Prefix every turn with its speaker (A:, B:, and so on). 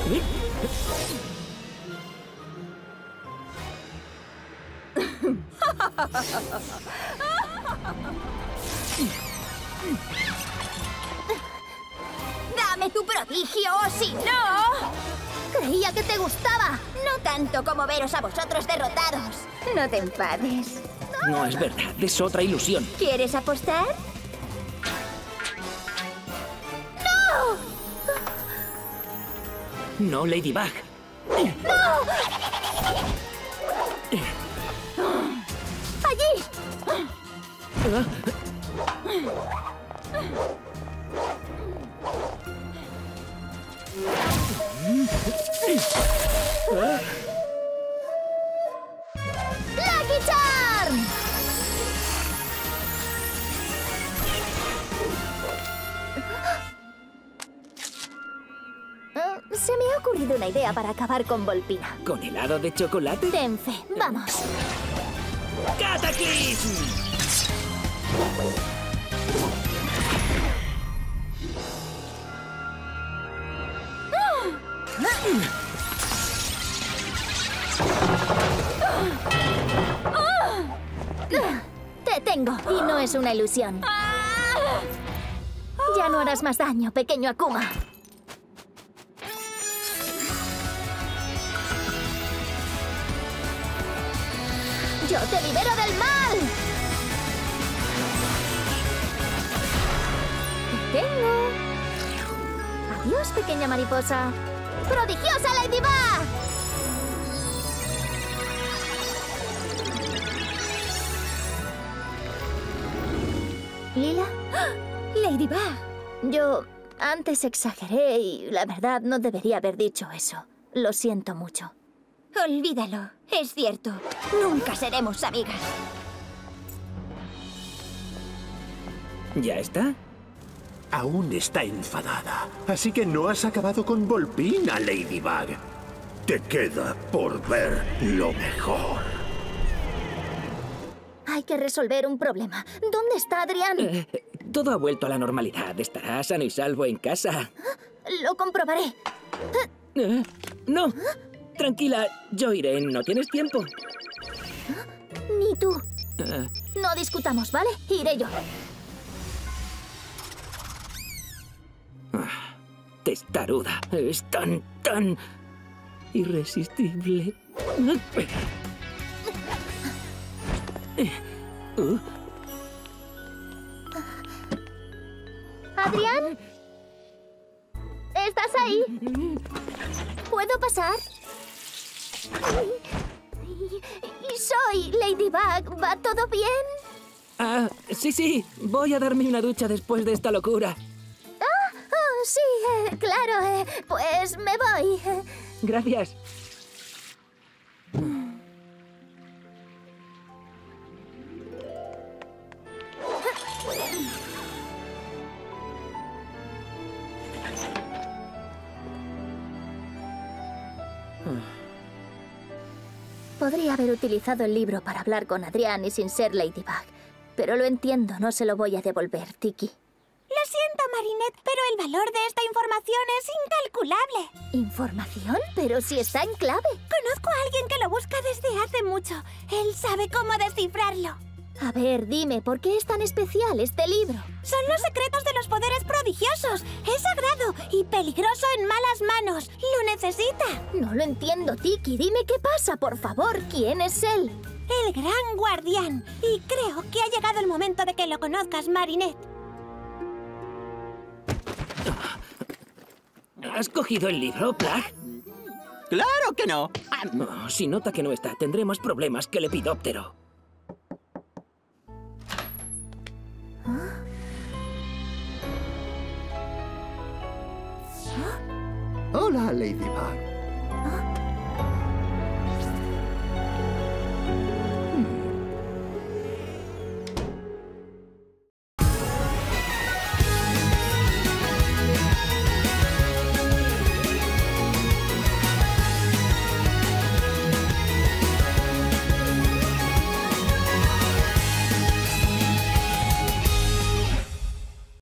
A: ¡Dame tu prodigio o si no! Creía que te gustaba. No tanto como veros a vosotros derrotados. No te enfades.
B: No es verdad, es otra ilusión.
A: ¿Quieres apostar?
B: No, Ladybug.
A: ¡Allí! ¡Lucky Charm! Se me ha ocurrido una idea para acabar con Volpina.
B: ¿Con helado de chocolate?
A: Ten fe, vamos.
B: ¡Cataclism!
A: Te tengo, y no es una ilusión. Ya no harás más daño, pequeño Akuma. ¡Yo te libero del mal! ¡Te tengo! Adiós, pequeña mariposa. ¡Prodigiosa Ladybug! ¿Lila? ¡Ah! ¡Ladybug! Yo antes exageré y la verdad no debería haber dicho eso. Lo siento mucho. Olvídalo. Es cierto. Nunca seremos amigas.
B: ¿Ya está?
C: Aún está enfadada, así que no has acabado con Volpina, Ladybug. Te queda por ver lo mejor.
A: Hay que resolver un problema. ¿Dónde está Adrián?
B: Todo ha vuelto a la normalidad. Estará sano y salvo en casa.
A: Lo comprobaré.
B: No. Tranquila, yo iré. ¿No tienes tiempo?
A: Ni tú. No discutamos, ¿vale? Iré yo.
B: Testaruda. Es tan irresistible.
A: ¿Adrián? ¿Estás ahí? ¿Puedo pasar? Soy Ladybug. ¿Va todo bien?
B: Ah, sí. Voy a darme una ducha después de esta locura.
A: Sí, claro. Pues me voy.
B: Gracias.
A: Podría haber utilizado el libro para hablar con Adrián y sin ser Ladybug. Pero lo entiendo, no se lo voy a devolver, Tiki.
D: Lo siento, Marinette, pero el valor de esta información es incalculable.
A: ¿Información? Pero si está en clave.
D: Conozco a alguien que lo busca desde hace mucho. Él sabe cómo descifrarlo.
A: A ver, dime, ¿por qué es tan especial este libro?
D: Son los secretos de los poderes prodigiosos. Es sagrado y peligroso en malas manos. ¡Lo necesita!
A: No lo entiendo, Tiki. Dime qué pasa, por favor. ¿Quién es él?
D: El gran guardián. Y creo que ha llegado el momento de que lo conozcas, Marinette.
B: ¿Has cogido el libro, Plug?
E: ¡Claro que no!
B: Oh, si nota que no está, tendremos problemas que Lepidóptero.
C: Hola, Ladybug.